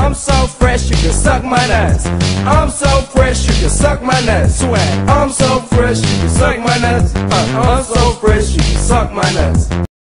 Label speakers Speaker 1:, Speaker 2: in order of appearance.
Speaker 1: I'm so fresh, you can suck my nuts. I'm so fresh, you can suck my nuts. Swag. I'm so fresh, you can suck my nuts. I'm so fresh, you can suck my nuts.